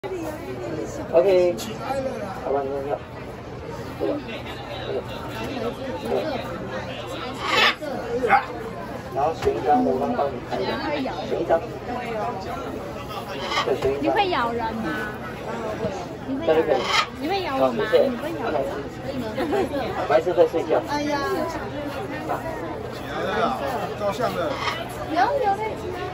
OK， 好吧，你看，然后选一张，我帮你看一下，选一张。对，选一张。 你会咬人吗？你会咬人？你会咬我吗？你会咬人？ 白色在睡觉。 哎呀，起来了，照相了。 有在起来。